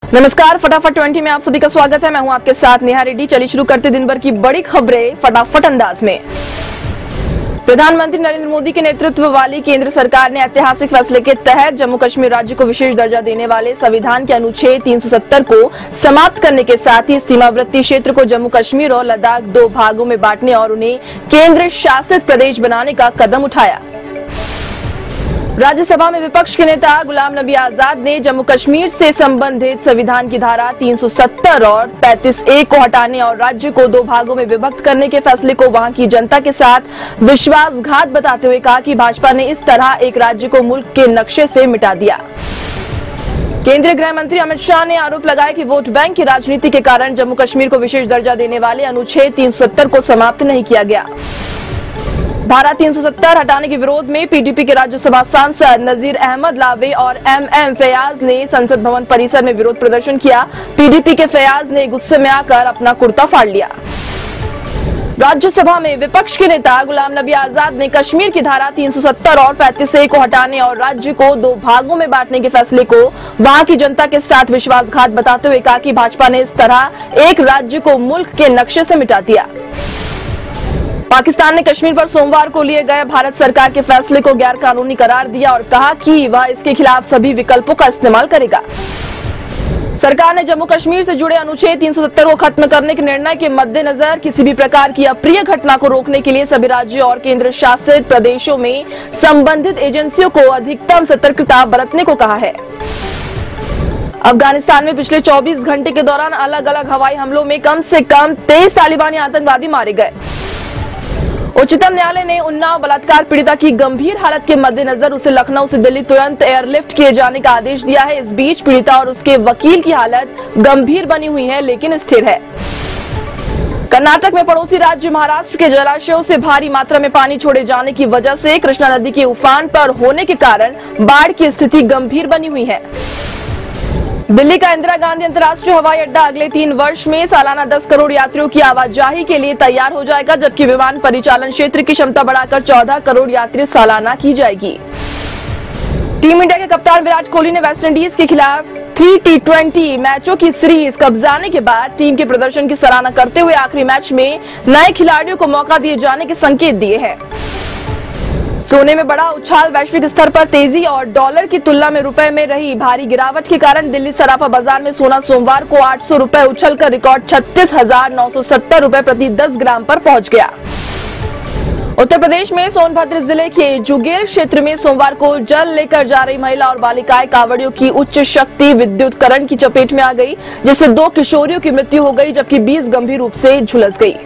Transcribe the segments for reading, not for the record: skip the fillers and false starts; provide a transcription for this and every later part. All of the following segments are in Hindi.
नमस्कार, फटाफट 20 में आप सभी का स्वागत है। मैं हूं आपके साथ नेहा रेड्डी। चलिए शुरू करते दिन भर की बड़ी खबरें फटाफट अंदाज में। प्रधानमंत्री नरेंद्र मोदी के नेतृत्व वाली केंद्र सरकार ने ऐतिहासिक फैसले के तहत जम्मू कश्मीर राज्य को विशेष दर्जा देने वाले संविधान के अनुच्छेद 370 को समाप्त करने के साथ ही सीमावर्ती क्षेत्र को जम्मू कश्मीर और लद्दाख दो भागों में बांटने और उन्हें केंद्र शासित प्रदेश बनाने का कदम उठाया। राज्यसभा में विपक्ष के नेता गुलाम नबी आजाद ने जम्मू कश्मीर से संबंधित संविधान की धारा 370 और 35A को हटाने और राज्य को दो भागों में विभक्त करने के फैसले को वहां की जनता के साथ विश्वासघात बताते हुए कहा कि भाजपा ने इस तरह एक राज्य को मुल्क के नक्शे से मिटा दिया। केंद्रीय गृह मंत्री अमित शाह ने आरोप लगाया कि वोट बैंक की राजनीति के कारण जम्मू कश्मीर को विशेष दर्जा देने वाले अनुच्छेद 370 को समाप्त नहीं किया गया। धारा 370 हटाने के विरोध में पीडीपी के राज्यसभा सांसद नजीर अहमद लावे और एमएम फैयाज ने संसद भवन परिसर में विरोध प्रदर्शन किया। पीडीपी के फैयाज ने गुस्से में आकर अपना कुर्ता फाड़ लिया। राज्यसभा में विपक्ष के नेता गुलाम नबी आजाद ने कश्मीर की धारा 370 और 35A को हटाने और राज्य को दो भागों में बांटने के फैसले को वहां की जनता के साथ विश्वासघात बताते हुए कहा कि भाजपा ने इस तरह एक राज्य को मुल्क के नक्शे से मिटा दिया। पाकिस्तान ने कश्मीर पर सोमवार को लिए गए भारत सरकार के फैसले को गैर कानूनी करार दिया और कहा कि वह इसके खिलाफ सभी विकल्पों का इस्तेमाल करेगा। सरकार ने जम्मू कश्मीर से जुड़े अनुच्छेद 370 को खत्म करने के निर्णय के मद्देनजर किसी भी प्रकार की अप्रिय घटना को रोकने के लिए सभी राज्यों और केंद्र शासित प्रदेशों में संबंधित एजेंसियों को अधिकतम सतर्कता बरतने को कहा है। अफगानिस्तान में पिछले 24 घंटे के दौरान अलग अलग हवाई हमलों में कम से कम 23 तालिबानी आतंकवादी मारे गए। उच्चतम न्यायालय ने उन्नाव बलात्कार पीड़िता की गंभीर हालत के मद्देनजर उसे लखनऊ से दिल्ली तुरंत एयरलिफ्ट किए जाने का आदेश दिया है। इस बीच पीड़िता और उसके वकील की हालत गंभीर बनी हुई है लेकिन स्थिर है। कर्नाटक में पड़ोसी राज्य महाराष्ट्र के जलाशयों से भारी मात्रा में पानी छोड़े जाने की वजह से कृष्णा नदी के उफान पर होने के कारण बाढ़ की स्थिति गंभीर बनी हुई है। दिल्ली का इंदिरा गांधी अंतर्राष्ट्रीय हवाई अड्डा अगले 3 वर्ष में सालाना 10 करोड़ यात्रियों की आवाजाही के लिए तैयार हो जाएगा, जबकि विमान परिचालन क्षेत्र की क्षमता बढ़ाकर 14 करोड़ यात्री सालाना की जाएगी। टीम इंडिया के कप्तान विराट कोहली ने वेस्टइंडीज के खिलाफ 3 T20 मैचों की सीरीज कब्जाने के बाद टीम के प्रदर्शन की सराहना करते हुए आखिरी मैच में नए खिलाड़ियों को मौका दिए जाने के संकेत दिए हैं। सोने में बड़ा उछाल, वैश्विक स्तर पर तेजी और डॉलर की तुलना में रुपए में रही भारी गिरावट के कारण दिल्ली सराफा बाजार में सोना सोमवार को 800 रुपए उछलकर रिकॉर्ड 36,970 रुपए प्रति 10 ग्राम पर पहुंच गया। उत्तर प्रदेश में सोनभद्र जिले के जुगेल क्षेत्र में सोमवार को जल लेकर जा रही महिला और बालिकाएं कांवड़ियों की उच्च शक्ति विद्युत करंट की चपेट में आ गई, जिससे 2 किशोरियों की मृत्यु हो गई जबकि 20 गंभीर रूप से झुलस गई।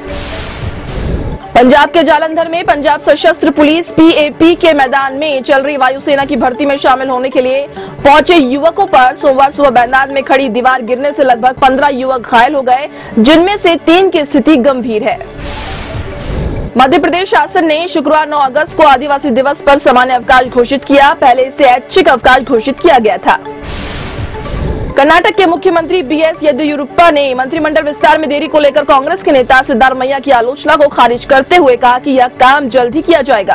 पंजाब के जालंधर में पंजाब सशस्त्र पुलिस PAP के मैदान में चल रही वायुसेना की भर्ती में शामिल होने के लिए पहुंचे युवकों पर सोमवार सुबह मैदान में खड़ी दीवार गिरने से लगभग 15 युवक घायल हो गए, जिनमें से 3 की स्थिति गंभीर है। मध्य प्रदेश शासन ने शुक्रवार 9 अगस्त को आदिवासी दिवस पर सामान्य अवकाश घोषित किया। पहले इसे ऐच्छिक अवकाश घोषित किया गया था। कर्नाटक के मुख्यमंत्री BS येदियुरप्पा ने मंत्रिमंडल विस्तार में देरी को लेकर कांग्रेस के नेता सिद्धारमैया की आलोचना को खारिज करते हुए कहा कि यह काम जल्द ही किया जाएगा।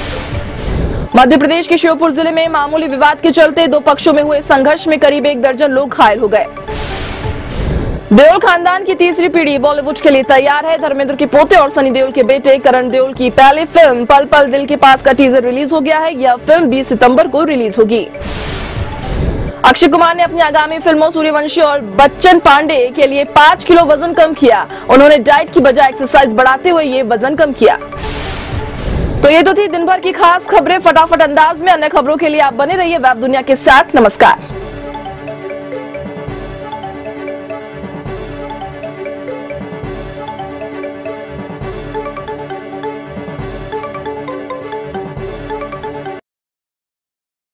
मध्य प्रदेश के श्योपुर जिले में मामूली विवाद के चलते 2 पक्षों में हुए संघर्ष में करीब 1 दर्जन लोग घायल हो गए। देओल खानदान की तीसरी पीढ़ी बॉलीवुड के लिए तैयार है। धर्मेंद्र के पोते और सनी देओल के बेटे करण देओल की पहली फिल्म पल पल दिल के पास का टीजर रिलीज हो गया है। यह फिल्म 20 सितंबर को रिलीज होगी। अक्षय कुमार ने अपनी आगामी फिल्मों सूर्यवंशी और बच्चन पांडे के लिए 5 किलो वजन कम किया। उन्होंने डाइट की बजाय एक्सरसाइज बढ़ाते हुए ये वजन कम किया। तो ये तो थी दिन भर की खास खबरें फटाफट अंदाज में। अन्य खबरों के लिए आप बने रहिए वेब दुनिया के साथ। नमस्कार।